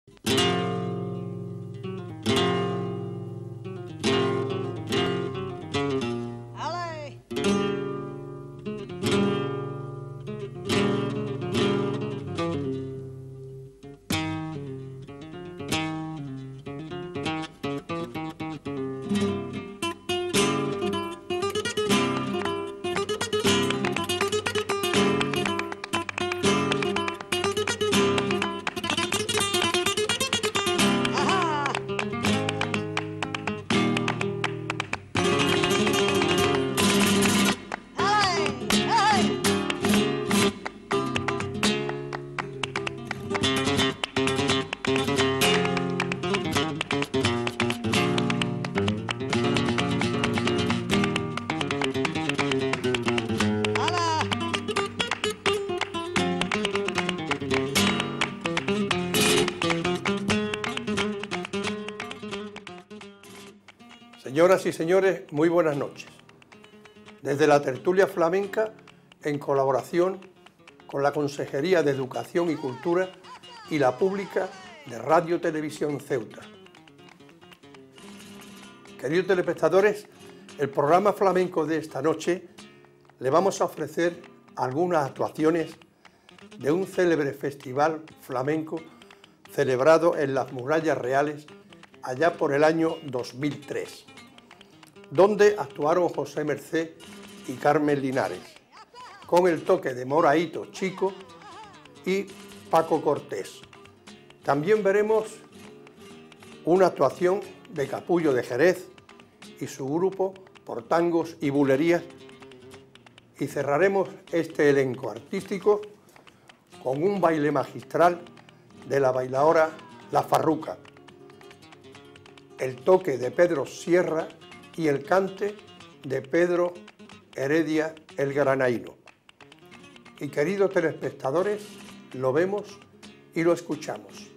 Señoras y señores, muy buenas noches. Desde la tertulia flamenca, en colaboración con la Consejería de Educación y Cultura y la Pública de Radio Televisión Ceuta. Queridos telespectadores, el programa flamenco de esta noche le vamos a ofrecer algunas actuaciones de un célebre festival flamenco celebrado en las Murallas Reales allá por el año 2003, donde actuaron José Mercé y Carmen Linares, con el toque de Moraíto Chico y Paco Cortés. También veremos una actuación de Capullo de Jerez y su grupo por tangos y bulerías, y cerraremos este elenco artístico con un baile magistral de la bailaora La Farruca, el toque de Pedro Sierra y el cante de Pedro Heredia el Granaíno. Y queridos telespectadores, lo vemos y lo escuchamos.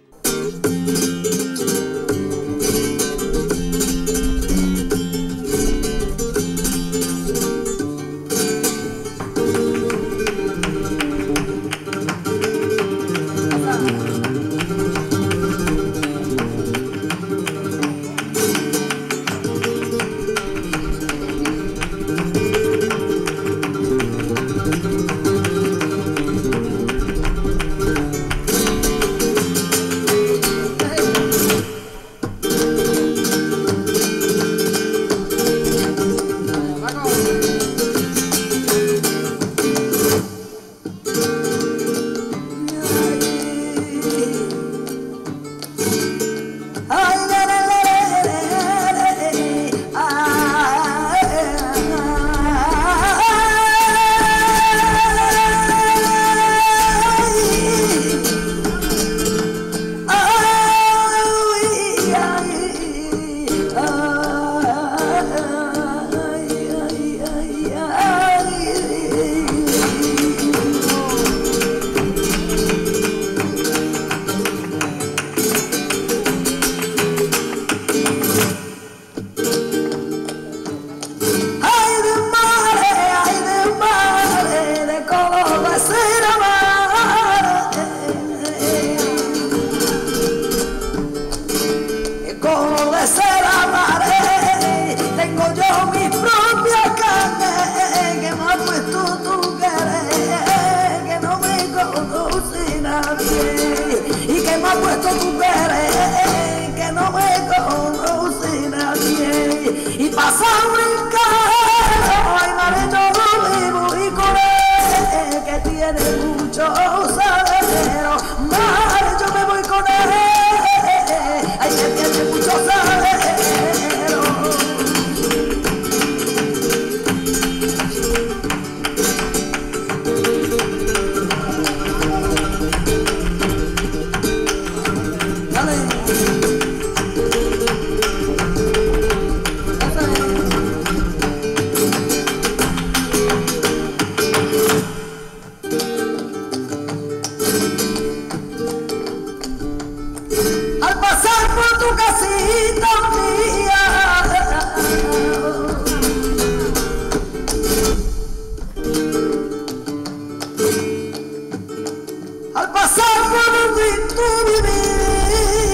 Al pasar por donde tú vivías,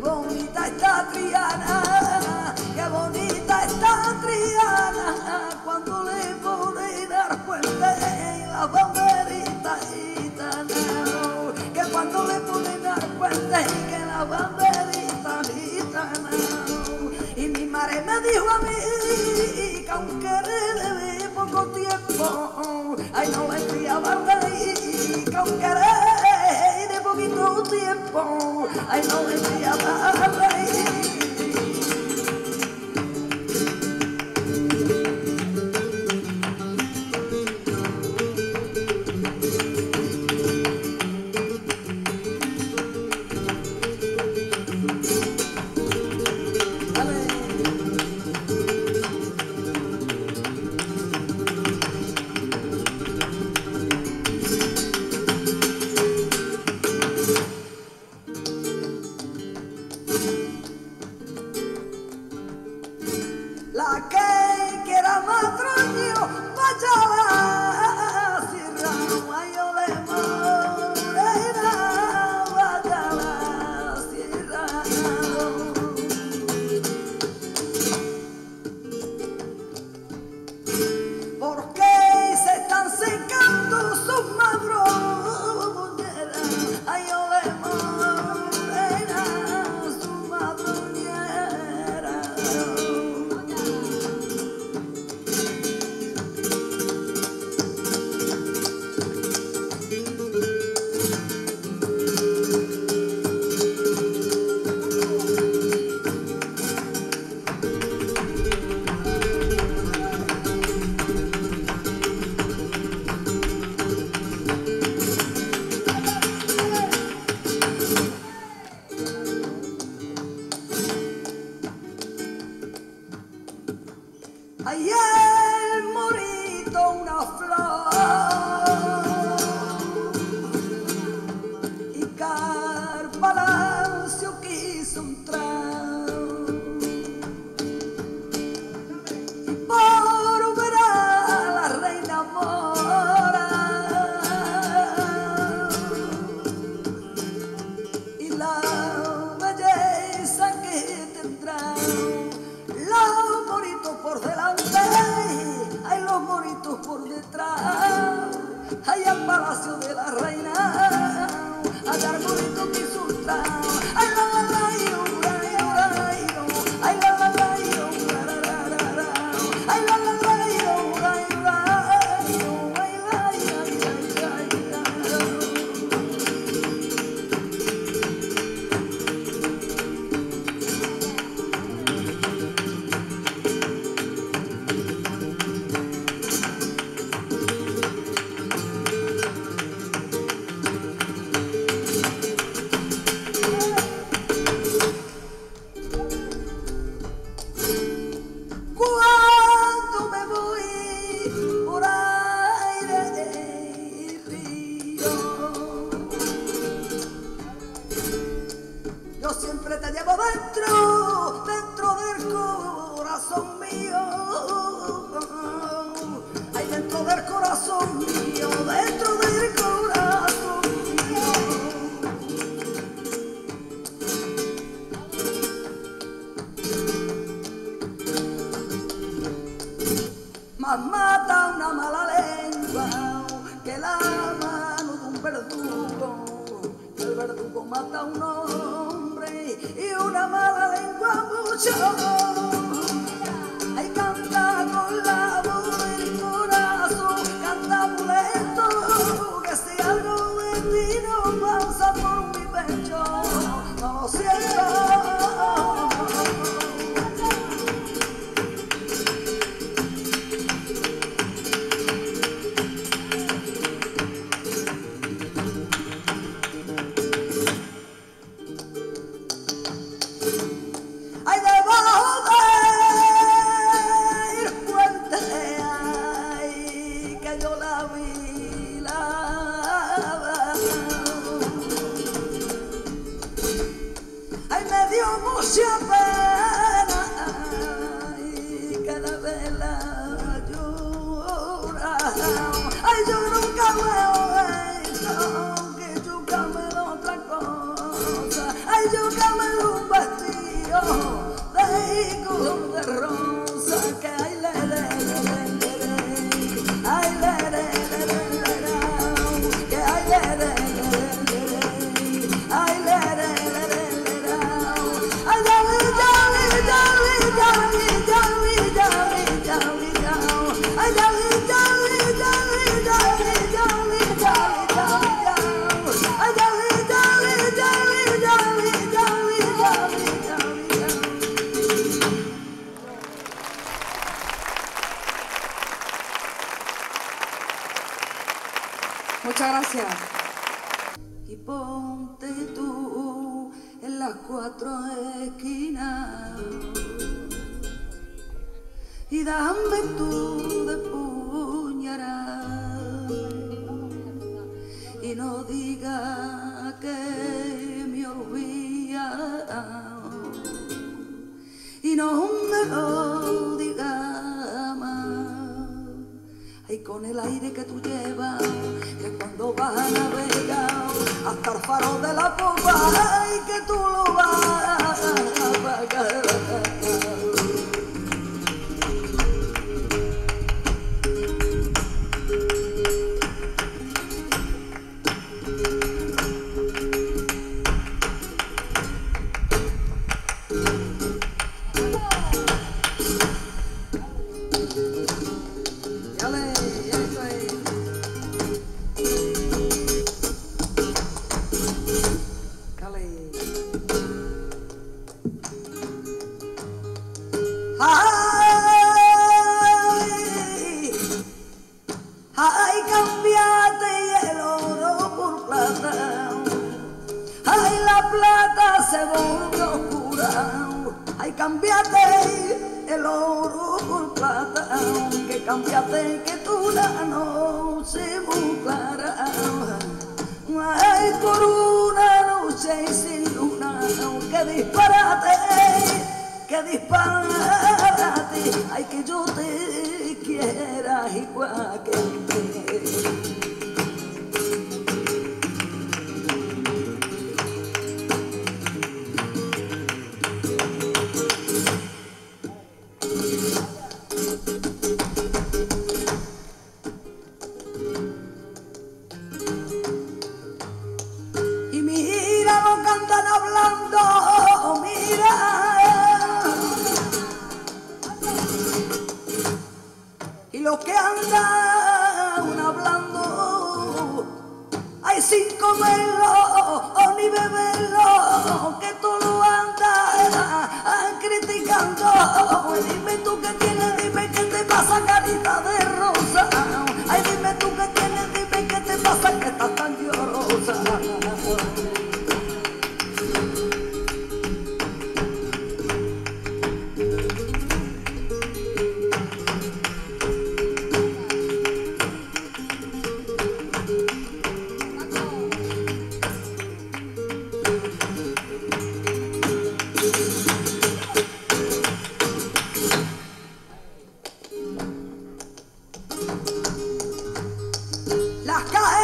bonita está Triana, qué bonita está Triana, cuando le ponen arpuente la banderita gitana, que cuando le ponen arpuente que la banderita gitana. Y mi madre me dijo a mí que aunque le de poco tiempo, ay no le criaba rey, que aunque le de poquito tiempo, ay no le criaba rey. La que quiera matrimonio, vaya a la sierra, yo le morena, vaya a la sierra. Porque se están secando sus madroñeras, yo le morena, sus madroñeras. Ay, el morito una flor y Carpalacio quiso entrar y por ver a la reina mora y la belleza que tendrá. Los moritos por delante, hay los moritos por detrás, hay al palacio de la reina, allá el morito que insulta, ay la la la yo, ay la la la yo, ay la la la yo, cuando me voy por aire y río, yo siempre te llevo dentro, dentro del corazón mío, ay dentro del corazón mío, dentro del corazón mío. Más mata una mala lengua que la mano de un verdugo. El verdugo mata a un hombre y una mala lengua mucho. Ay, canta con la voz del corazón, canta muy lento, que si algo de ti no pasa por mi pecho, no lo siento. Ay, debajo del puente, ay, que yo la vi, ay, me dio mucha pena, ay, que la vela llora, ay, yo nunca me he visto que yo came otra cosa, ay, yo came un beso. gracias. Y ponte tú en las cuatro esquinas y dame tú de puñarada y no diga que me olvida y no me lo diga más. Ay, con el aire que tú llevas, que cuando vas a navegar hasta el faro de la popa, ay, que tú lo vas a pagar. Ay, cambiate el oro por plata. Ay, la plata se volvió oscura. Ay, cambiate el oro por plata. Que cambiate que tú la noche muy clara. Ay, por una noche sin luna. Que disparate, que disparate. Ay, que yo te quiera igual que usted. Y mira lo que andan hablando, mira. Y lo que andan hablando, ay, sin comerlo o ni beberlo, que tú lo andas criticando. Dime tú qué tienes, dime qué te pasa, carita de rosa. Ay, dime tú qué tienes, dime qué te pasa, que estás tan llorosa. Las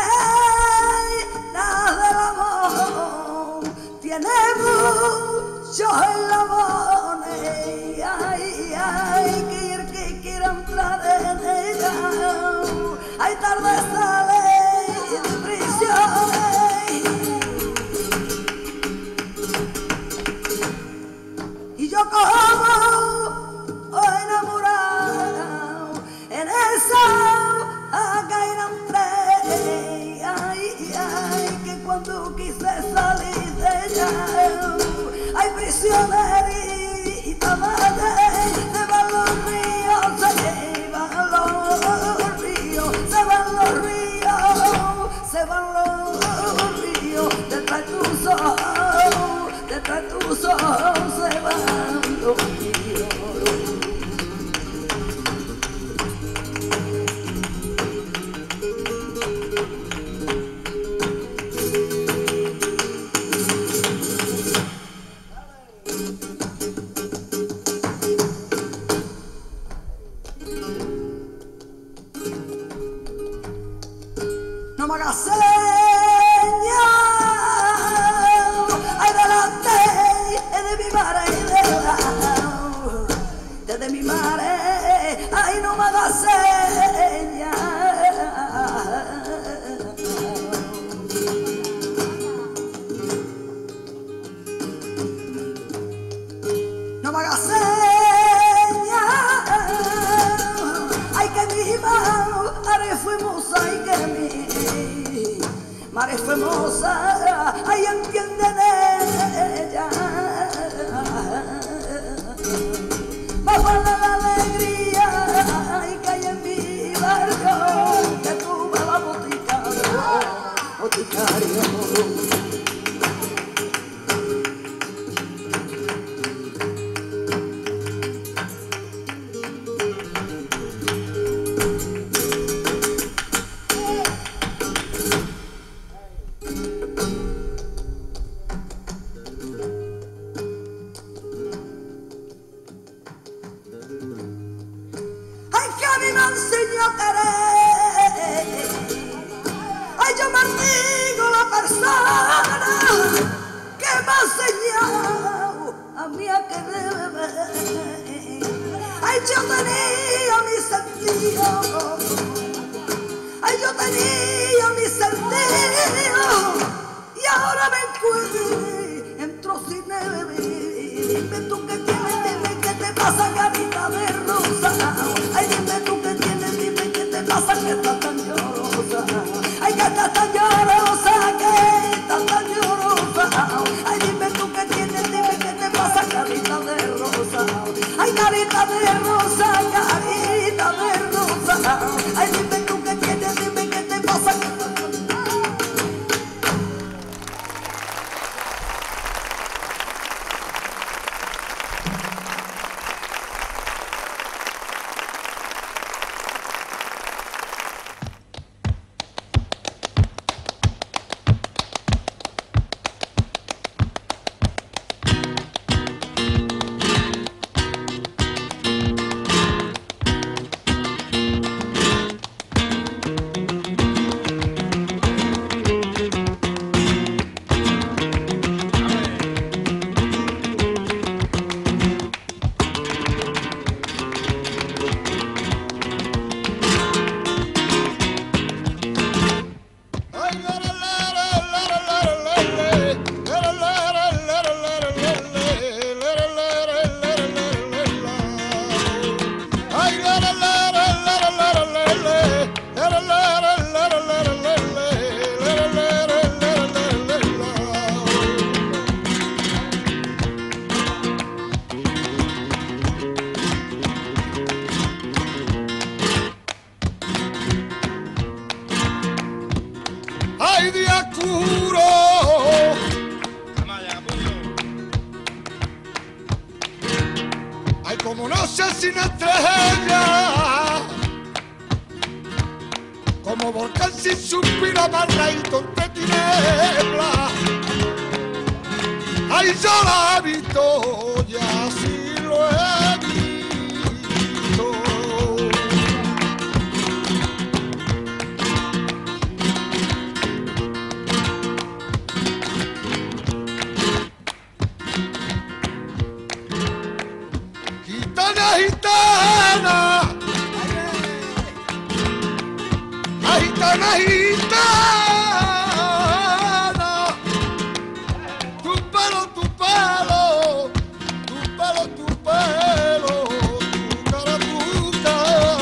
cadenas del amor tienen muchos eslabones. Ay, ay, que el que quiera entrar en ella, ay, tarde sale de prisión. Y yo como enamorado en esa caída entré, ay, ay, que cuando quise salir de ella, ay, prisionerita madre, se van los ríos, se van los ríos, se van los ríos, se van los ríos, detrás de tus ojos, detrás de tus ojos se van los ríos. No me hagas señas, ay, delante de mi madre de mi madre, ay, no me hagas señas. No me hagas señas, ay, que mi madre fue moza, ay, que mi madre fue moza, ay, entienden ella. Vamos a la alegría, ay, que hay en mi barrio, que tuve la botica. enseñó a querer. Ay, yo maldigo la persona que me ha enseñado a mí a querer. Ay, yo tenía mi sentido. Ay, yo tenía mi sentido. Y ahora me encuentro en trocineves. Dime tú qué tienes, dime qué te pasa, carita de rosa. Ay, dime tú qué tienes, dime qué te pasa, que estás tan llorosa. Ay, que estás tan llorosa, que estás tan llorosa. Ay, dime tú qué tienes, dime qué te pasa, carita de rosa. Ay, carita de rosa, carita de rosa. Ay, dime tú qué tienes, dime qué te pasa, que estás tan llorosa. ¡Ay, día oscuro! ¡Ay, como no sé sin estrella! Como volcán sin suspiro amarradito entre tinieblas. ¡Ay, yo la he visto! Y así lo he visto. Gitana, gitana, ay, gitana, gitana, tu pelo, tu pelo, tu pelo, tu pelo, tu cara, tu cara.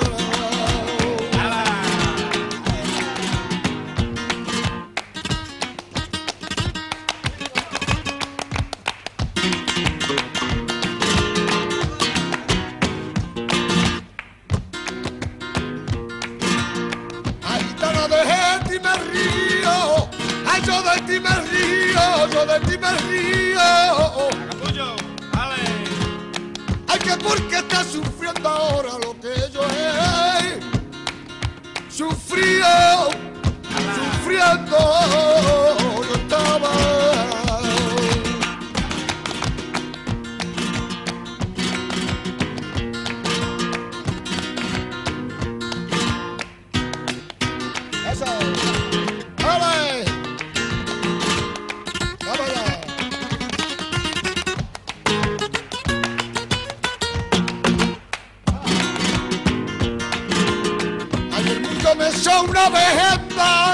De ti me río, ay, yo de ti me río, yo de ti me río. Capullo, vale. Ay, que porque estás sufriendo ahora lo que yo he sufrido, sufriendo yo estaba. Eso. ¡Vale! ¡Vámonos! Ay, el mundo me son una vejenda.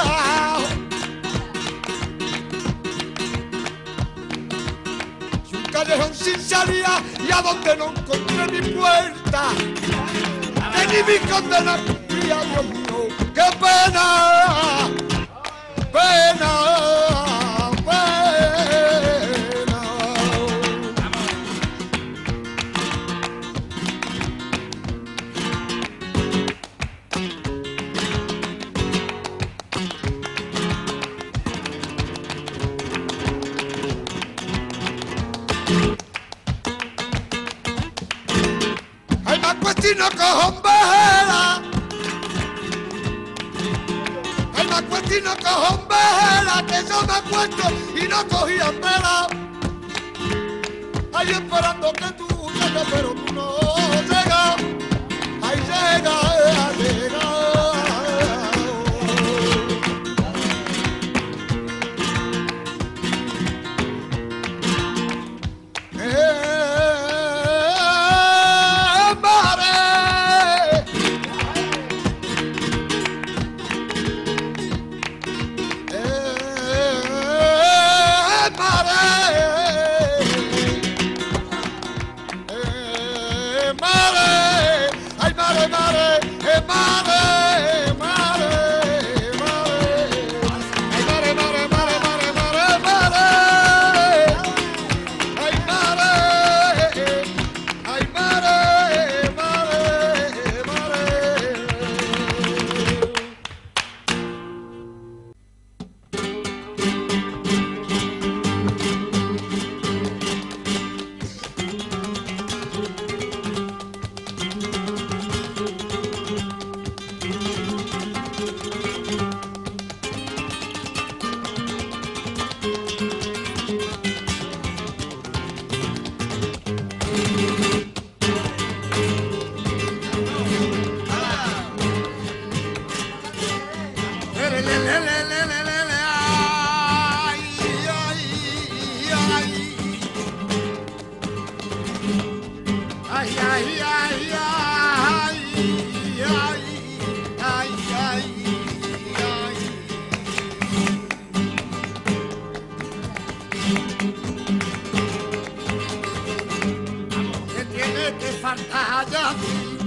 Y un callejón sin salida y a donde no encontré mi puerta. Que ni mi condena cumplía, Dios mío. ¡Qué pena! ¡Pena! ¡Pena! ¡Ay, más cuestino cojón vela! ¡Ay, más cuestino cojón vela! Que yo me acuesto y no cogían vela. Ay, esperando que tú llegues, pero tú no llegas. Ay, llega, Ay, ay, ay, ay, ay, ay, ay, ay. Que tiene que faltar ya a ti.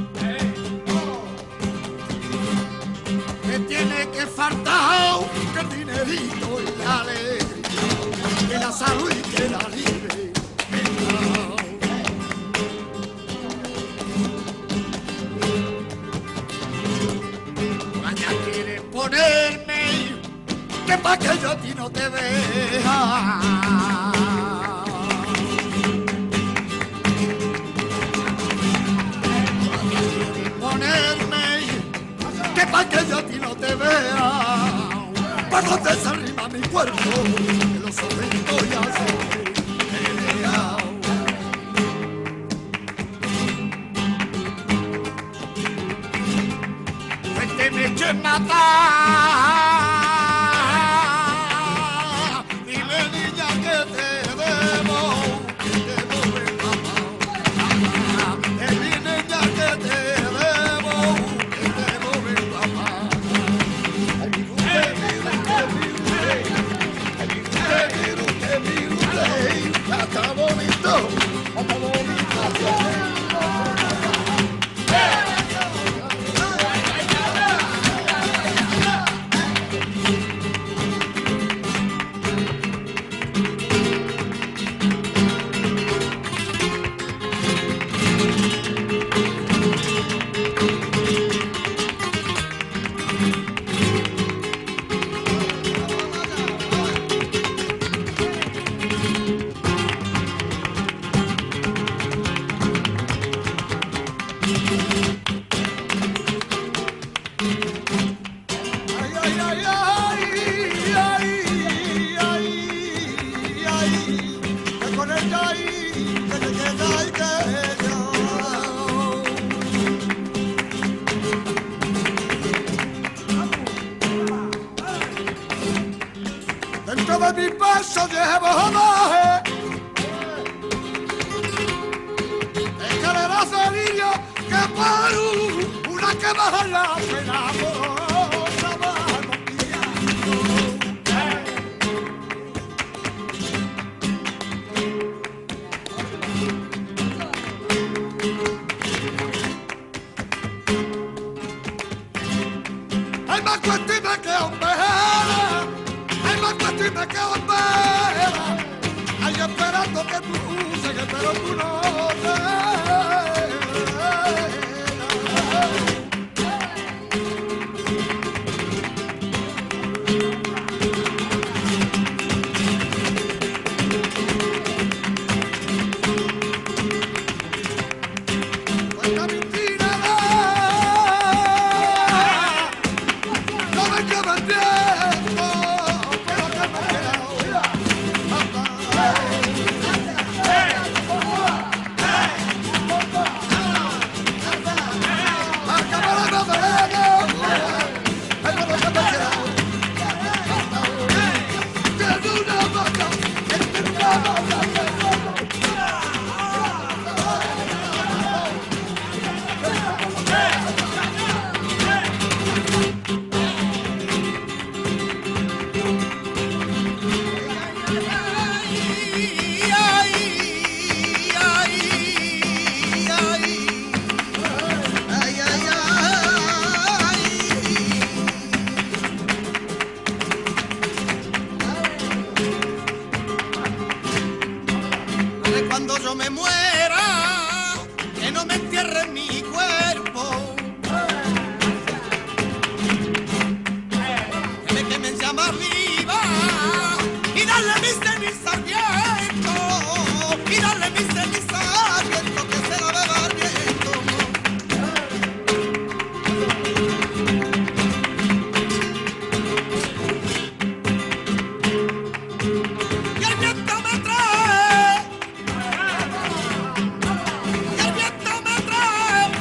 Que tiene que faltar que el dinerito y la alegría, que la salud y que la libre. Mañana quiere ponerme que pa' que yo a ti no te vea. Que pa' que yo a ti no te vea, cuando te arriba mi cuerpo, que los ojitos ya se vean. Pues que me echen matar, dile niña que te debo ver mamá, dile niña que te debo. Está bonito, está bonito. Dentro de mi paso llevo homenaje, escaleras de niño que por una que baja la pena por otra baja hay más cuestiones que hombres. Y me quedo en vela, ahí esperando que tú llegues, pero tú no cuenta mentira, no me llevan tiempo. Cuando yo me muera, que no me entierren mi cuerpo, que me quemen llama arriba y darle mis cenizas al viento, y darle mis cenizas al viento, que se la beba al viento. Y el viento me trae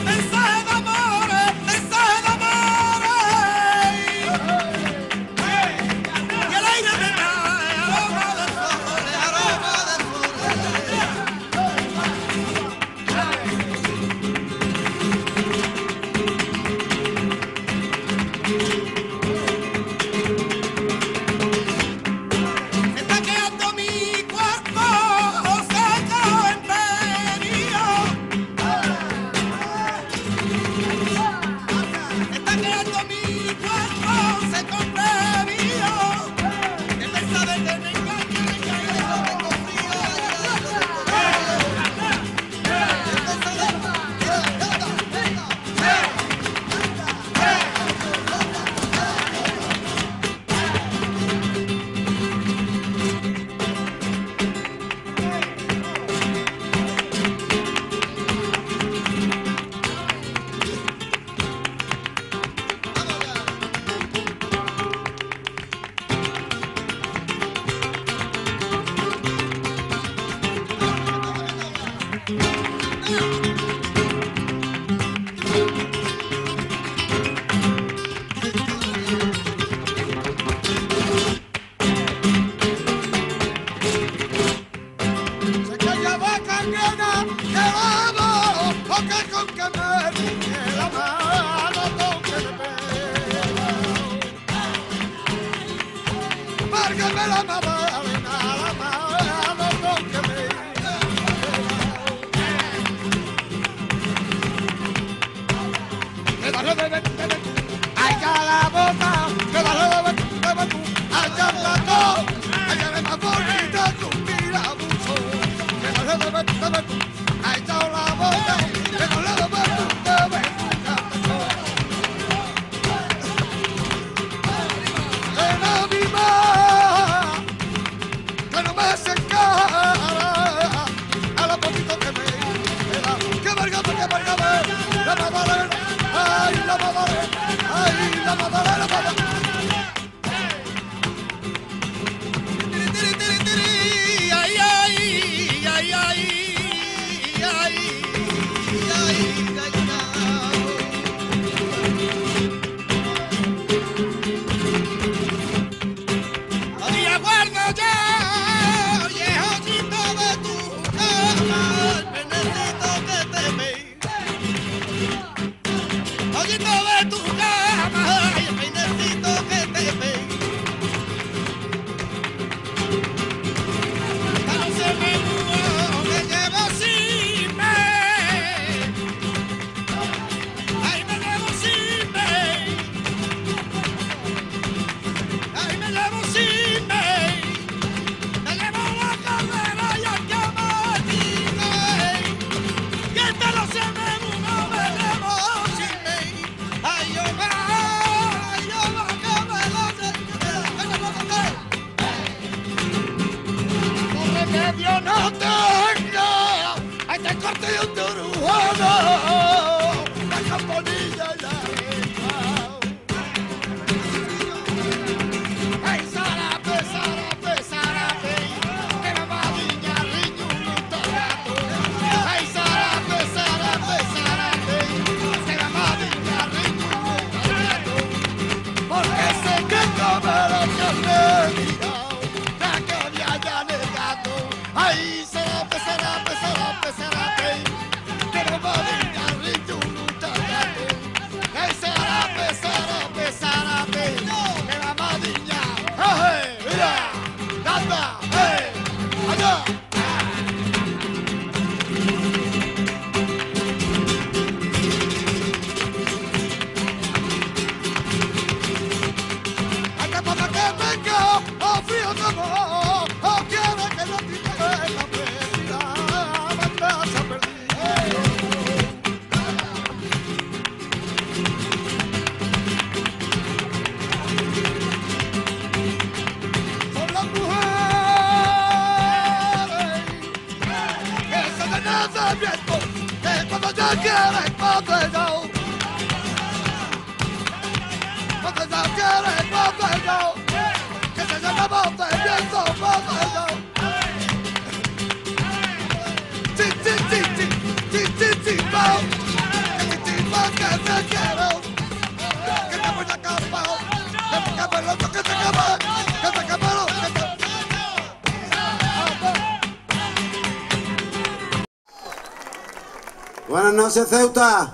Buenas noches, Ceuta.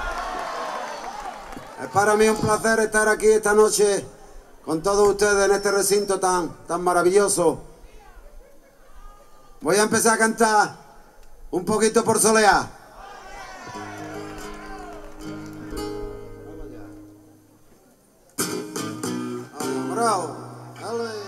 Es para mí un placer estar aquí esta noche con todos ustedes en este recinto tan maravilloso. Voy a empezar a cantar un poquito por Soleá. Vamos, bravo. Dale.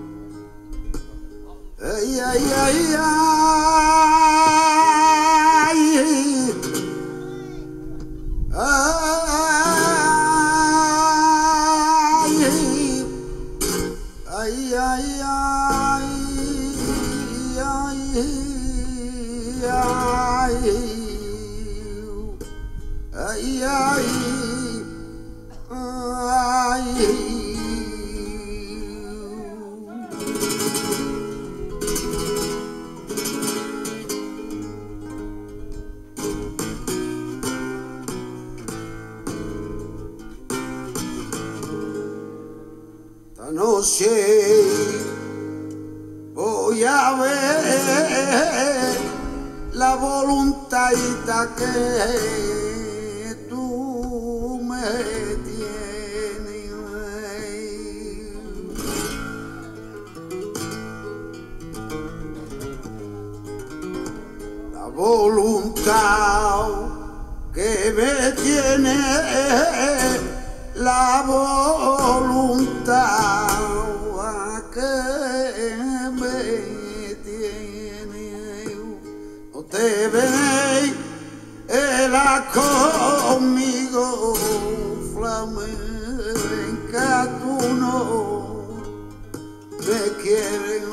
Ay, ay, ay, ay. ay, ay, ay. Esta noche voy a ver la voluntadita que tú me tienes. La voluntad que me tiene, la voluntad que me tiene. No te veis conmigo, flamenca, tú no me quieres.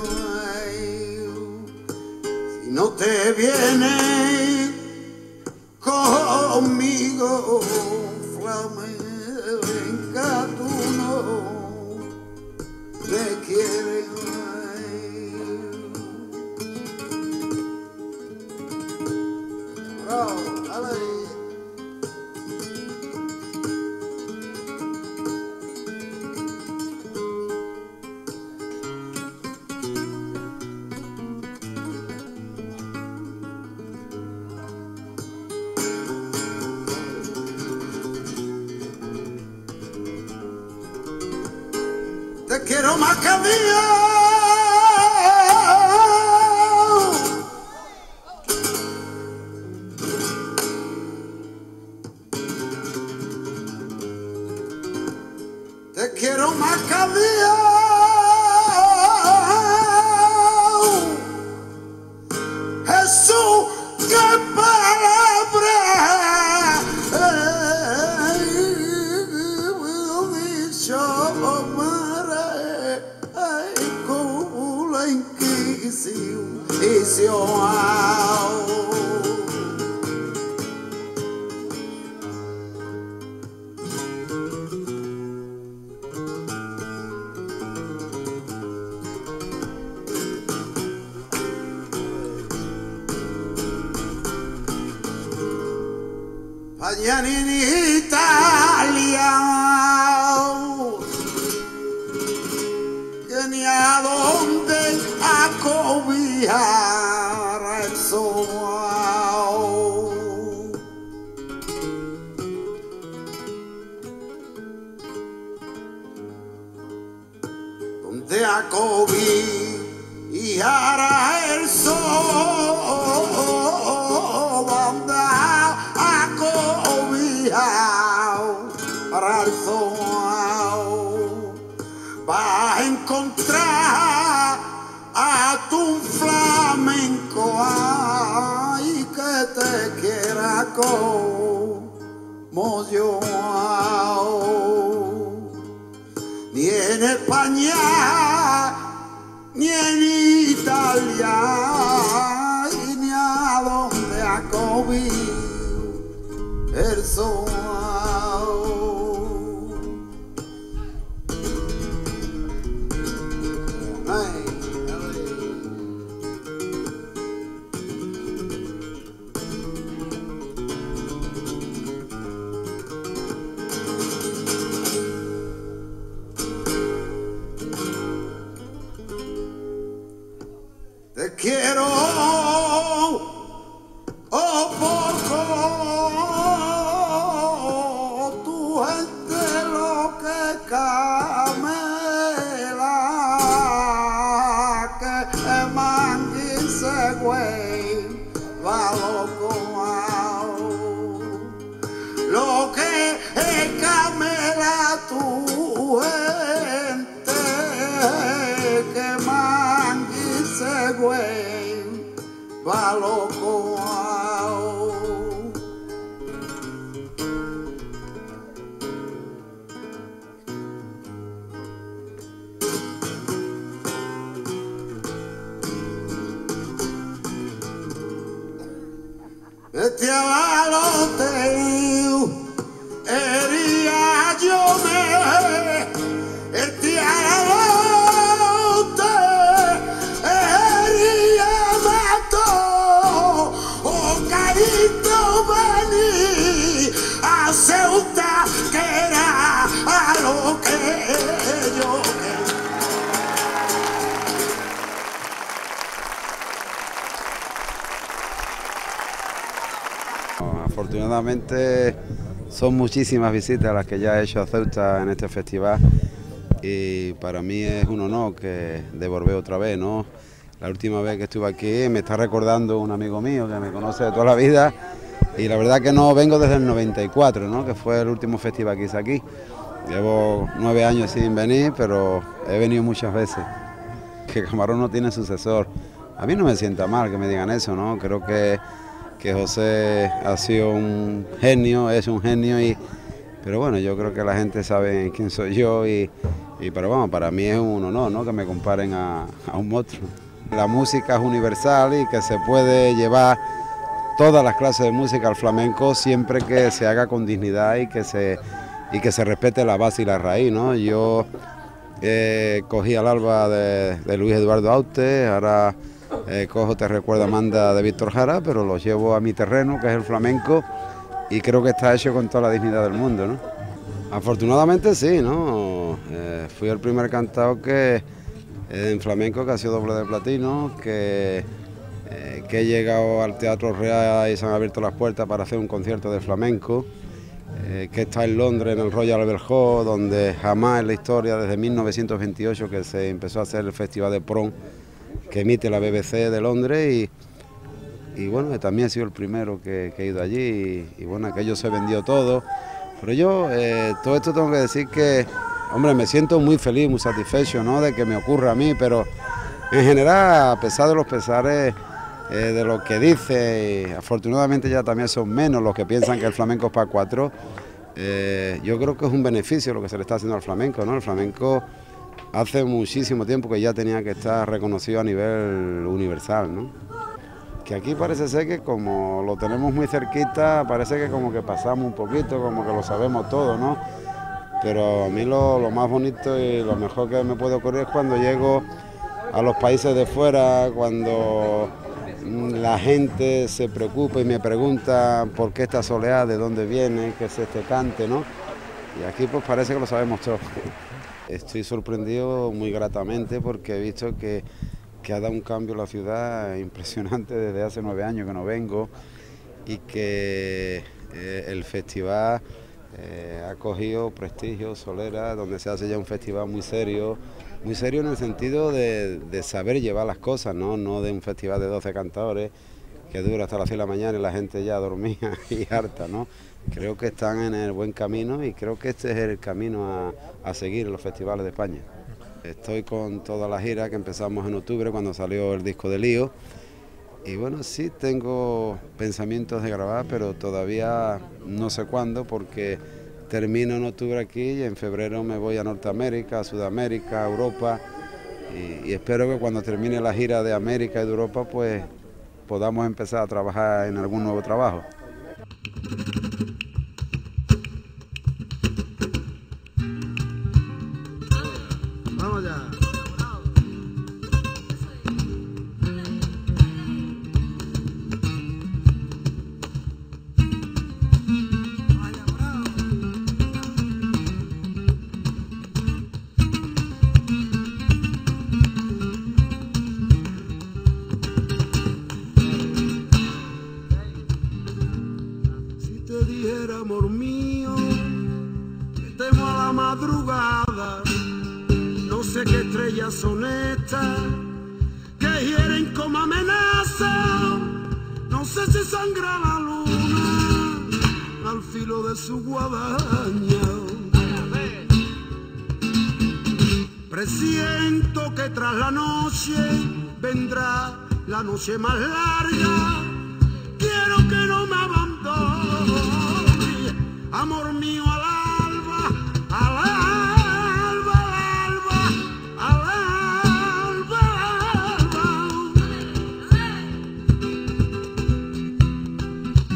Si no te vienes conmigo, flamenca, tú no me quieres. Bravo, dale. Te quiero más que a Dios. Te quiero más que a Dios. Jesús, qué palabra. Dicho Mañana en Italia, que ni a dónde acobijar el sol. Donde acobijar el sol, donde acobijar el sol, va a encontrar a tu flamenco, ay, que te quiera como yo. Ni en España, ni en Italia, ni a donde acobijar el sol. Te quiero, oh, por tu gente lo que camela, que mangui se güey, va loco, lo que camela tu gente, que mangui se güey, va loco. Este abaloteo hería yo me, este abaloteo hería mato, o carito vení a Ceuta, que era a lo que yo quería. Afortunadamente son muchísimas visitas las que ya he hecho a Ceuta en este festival y para mí es un honor que de volver otra vez, ¿no? La última vez que estuve aquí me está recordando un amigo mío que me conoce de toda la vida y la verdad que no vengo desde el 94, ¿no? Que fue el último festival que hice aquí. Llevo 9 años sin venir, pero he venido muchas veces. Que Camarón no tiene sucesor. A mí no me sienta mal que me digan eso, ¿no? Creo que José ha sido un genio, es un genio, pero bueno, yo creo que la gente sabe quién soy yo pero bueno, para mí es un honor, ¿no? Que me comparen a un monstruo. La música es universal y que se puede llevar todas las clases de música al flamenco siempre que se haga con dignidad y que se respete la base y la raíz, ¿no? Yo cogí al alba de Luis Eduardo Aute, ahora cojo Te recuerda Amanda de Víctor Jara, pero los llevo a mi terreno, que es el flamenco, y creo que está hecho con toda la dignidad del mundo, ¿no? Afortunadamente sí, ¿no? Fui el primer cantao en flamenco que ha sido doble de platino, que he llegado al Teatro Real y se han abierto las puertas para hacer un concierto de flamenco, que está en Londres, en el Royal Albert Hall, donde jamás en la historia, desde 1928 que se empezó a hacer el Festival de Prom, que emite la BBC de Londres y bueno, también he sido el primero que he ido allí y bueno, aquello se vendió todo, pero yo todo esto tengo que decir que, hombre, me siento muy feliz, muy satisfecho, ¿no? De que me ocurra a mí, pero en general, a pesar de los pesares de lo que dice, afortunadamente ya también son menos los que piensan que el flamenco es para 4, yo creo que es un beneficio lo que se le está haciendo al flamenco, ¿no? El flamenco hace muchísimo tiempo que ya tenía que estar reconocido a nivel universal, ¿no? Que aquí parece ser que como lo tenemos muy cerquita, parece que como que pasamos un poquito, como que lo sabemos todo, ¿no? Pero a mí lo más bonito y lo mejor que me puede ocurrir es cuando llego a los países de fuera, cuando la gente se preocupa y me pregunta por qué esta soleá, de dónde viene, qué es este cante, ¿no? Y aquí pues parece que lo sabemos todo. Estoy sorprendido muy gratamente porque he visto que ha dado un cambio en la ciudad impresionante desde hace 9 años que no vengo y que el festival ha cogido prestigio, solera, donde se hace ya un festival muy serio en el sentido de saber llevar las cosas, no de un festival de 12 cantadores que dura hasta las 6 de la mañana y la gente ya dormía y harta, ¿no? Creo que están en el buen camino y creo que este es el camino a seguir en los festivales de España. Estoy con toda la gira que empezamos en octubre cuando salió el disco de Lío y bueno, sí tengo pensamientos de grabar, pero todavía no sé cuándo porque termino en octubre aquí y en febrero me voy a Norteamérica, a Sudamérica, a Europa y espero que cuando termine la gira de América y de Europa pues podamos empezar a trabajar en algún nuevo trabajo. Vamos ya. Si te dijera, amor mío, que temo a la madrugada, no sé qué estrellas son estas que hieren como amenaza, no sé si sangra la luna al filo de su guadaña. Presiento que tras la noche vendrá la noche más larga. Quiero que no me abandone, amor mío, al alba, al alba, al alba, al alba.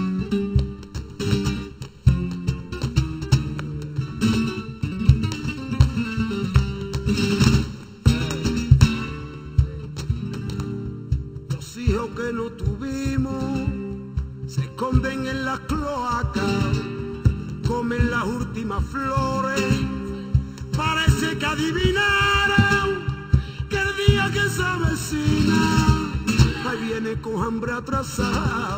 esconden en las cloacas, comen las últimas flores. Parece que adivinaron que el día que se avecina, ahí viene con hambre atrasada.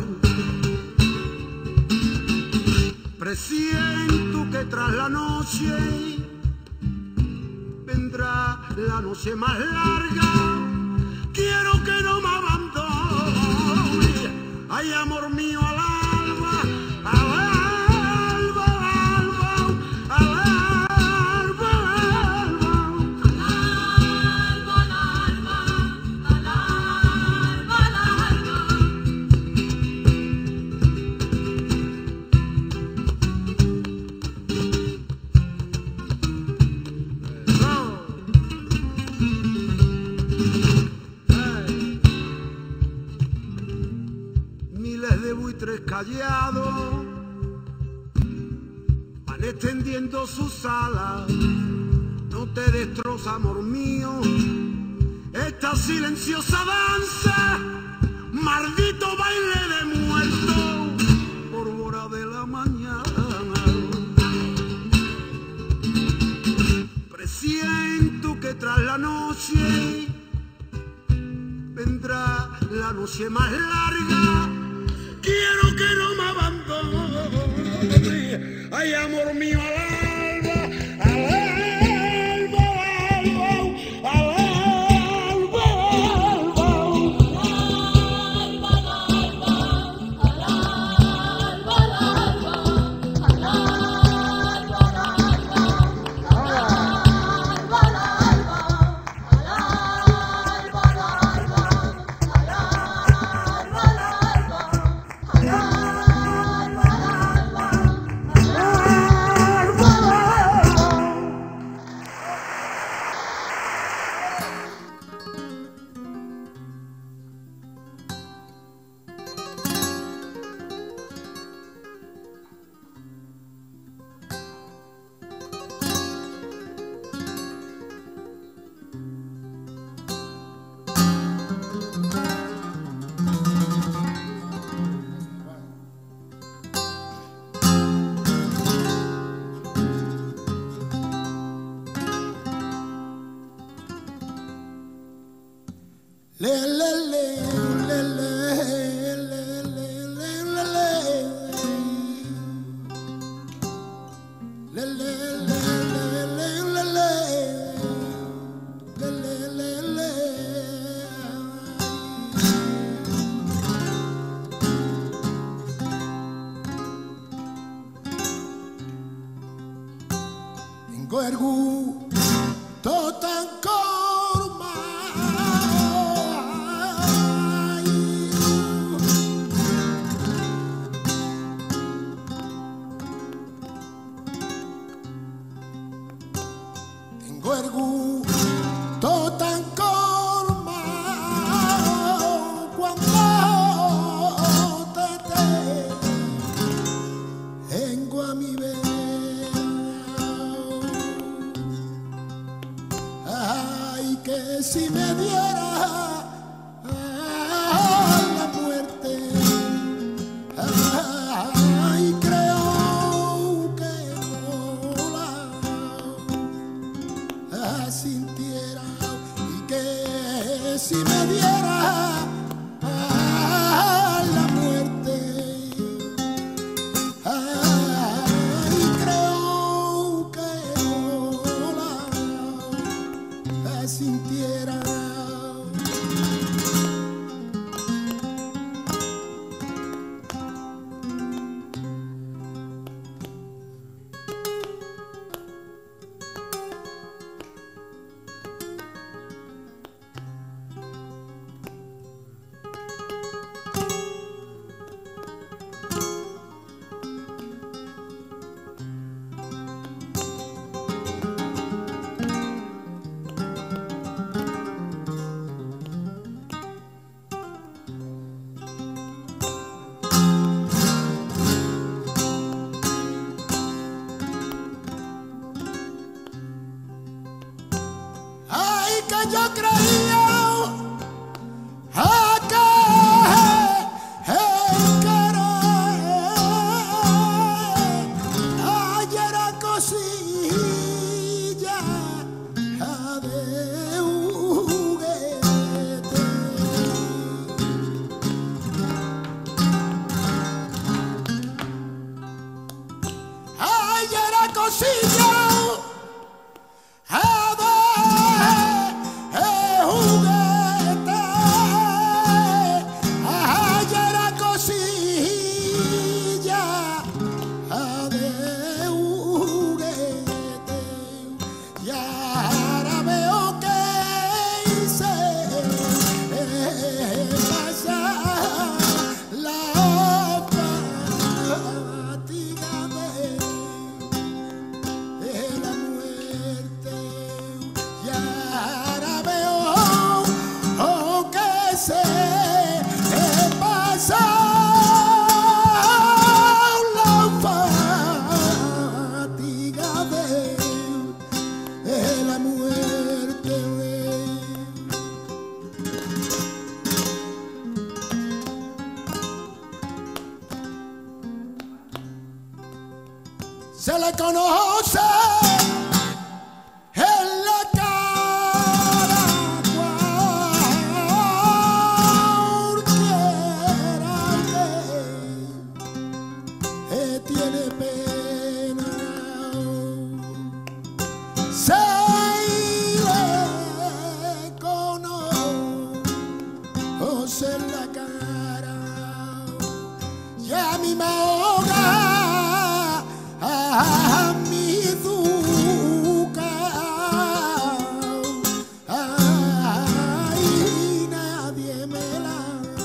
Presiento que tras la noche vendrá la noche más larga. Quiero que no me abandone. Ay, amor mío, al alba, al alba, al alba, al alba, al alba, al alba, al alba, al alba. Miles de buitres callados van extendiendo sus alas. No te destroza, amor mío, esta silenciosa danza, maldito baile de muerto, pólvora de la mañana. Presiento que tras la noche vendrá la noche más larga. Quiero que no me abandone. Ay, amor mío, al alba, al alba, al alba, al alba, Tengo el gusto tan tengo el gusto tan colmado cuando te tengo a mi vera. se le conoce en la cara cualquiera que tiene pena, se le conoce en la cara y a mí me ahoga a mi duca, ay, nadie me la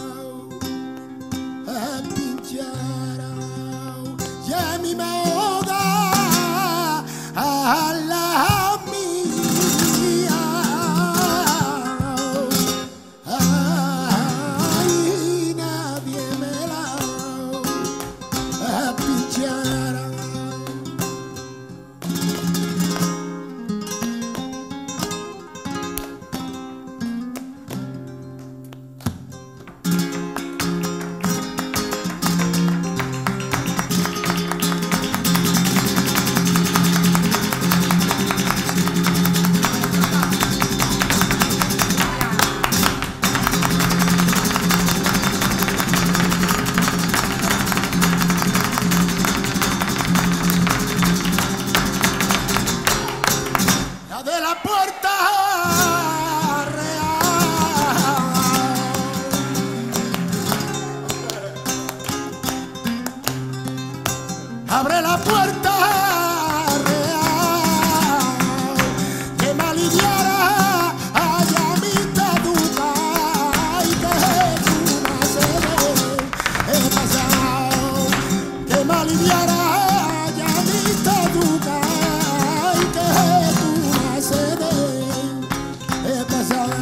pinchará y a mí me ahoga a la mía, ay, nadie me la pinchará. La de la puerta real, abre la puerta real, que me aliviara allá mi taduca y que una se he pasado, que me aliviara allá mi taduca y que he pasado.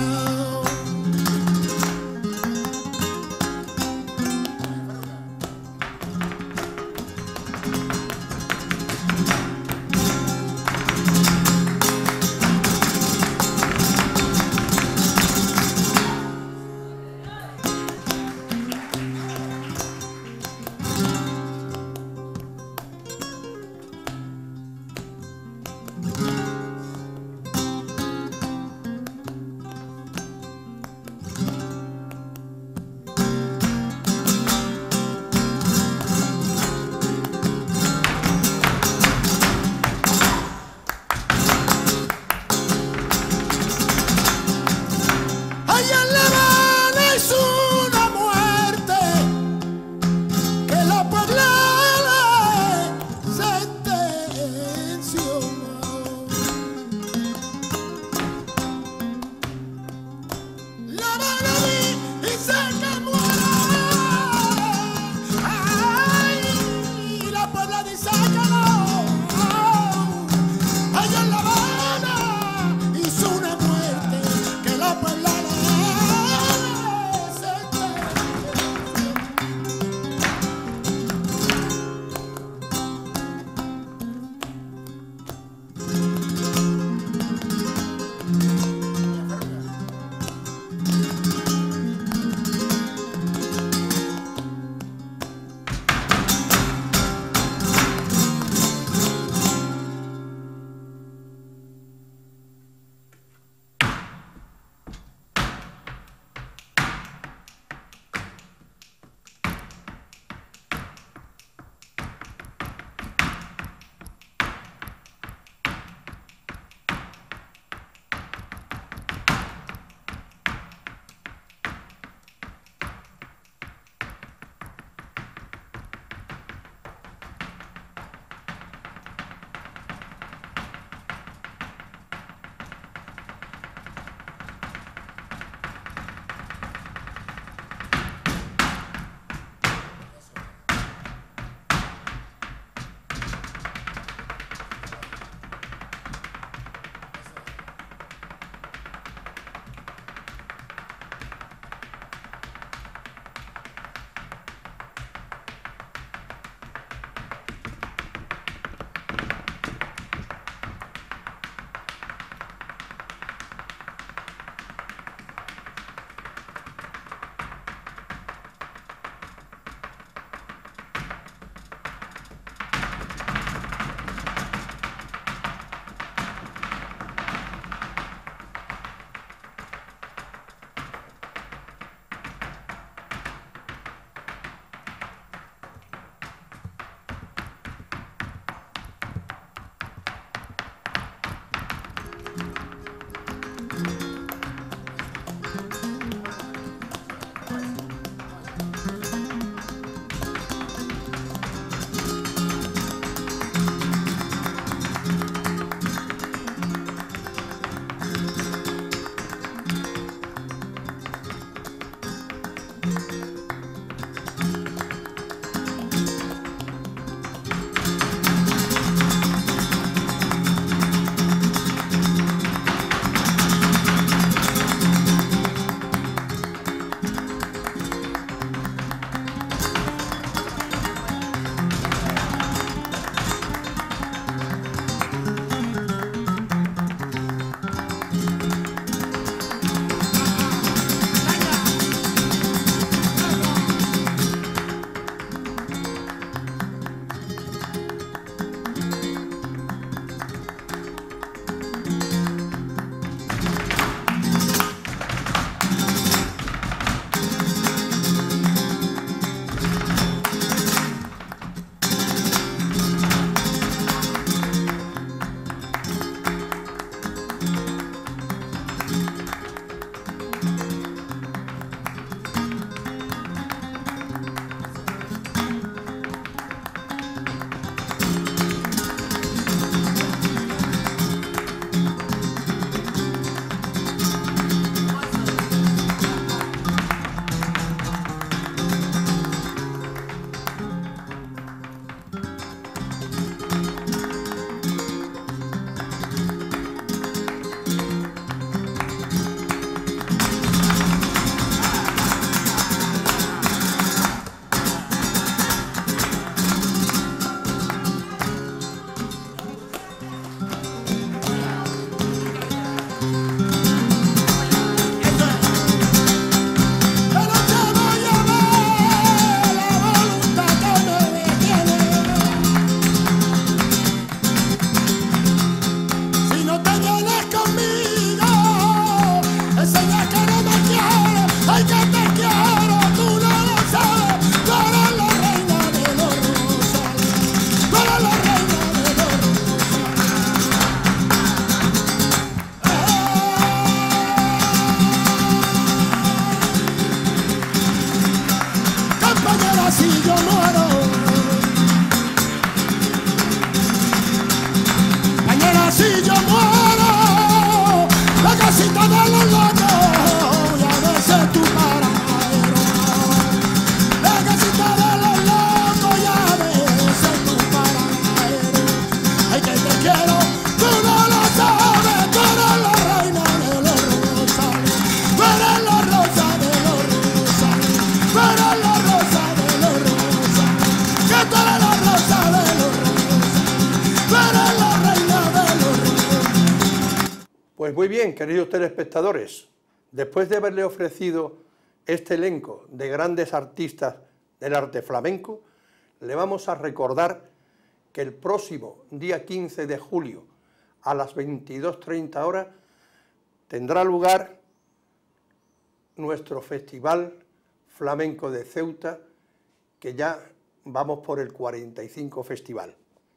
Pues muy bien, queridos telespectadores, después de haberle ofrecido este elenco de grandes artistas del arte flamenco, le vamos a recordar que el próximo día 15 de julio a las 22:30 horas tendrá lugar nuestro Festival Flamenco de Ceuta, que ya vamos por el 45 festival.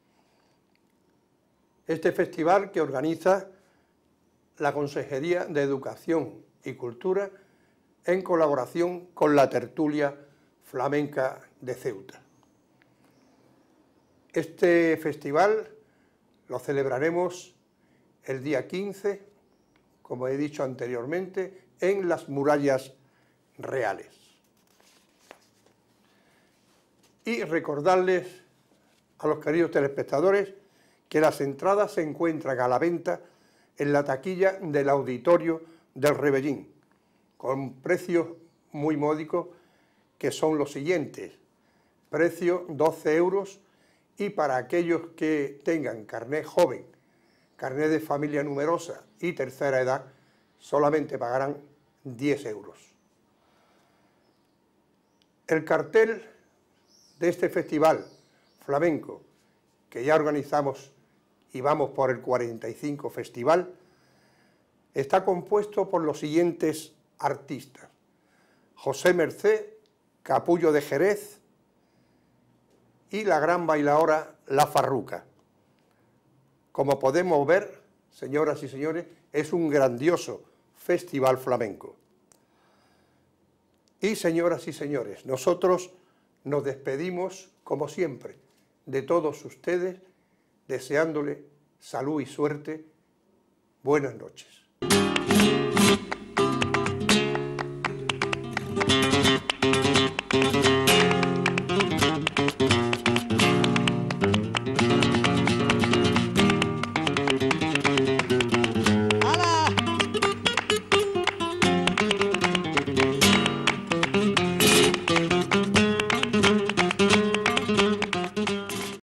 Este festival que organiza la Consejería de Educación y Cultura en colaboración con la Tertulia Flamenca de Ceuta. Este festival lo celebraremos el día 15, como he dicho anteriormente, en las Murallas Reales. Y recordarles a los queridos telespectadores que las entradas se encuentran a la venta en la taquilla del auditorio del Rebellín, con precios muy módicos, que son los siguientes: precio 12 euros, y para aquellos que tengan carnet joven, carnet de familia numerosa y tercera edad, solamente pagarán 10 euros. El cartel de este festival flamenco, que ya organizamos y vamos por el 45 festival, está compuesto por los siguientes artistas: José Mercé, Capullo de Jerez y la gran bailaora La Farruca. Como podemos ver, señoras y señores, es un grandioso festival flamenco. Y señoras y señores, nosotros nos despedimos, como siempre, de todos ustedes, deseándole salud y suerte. Buenas noches.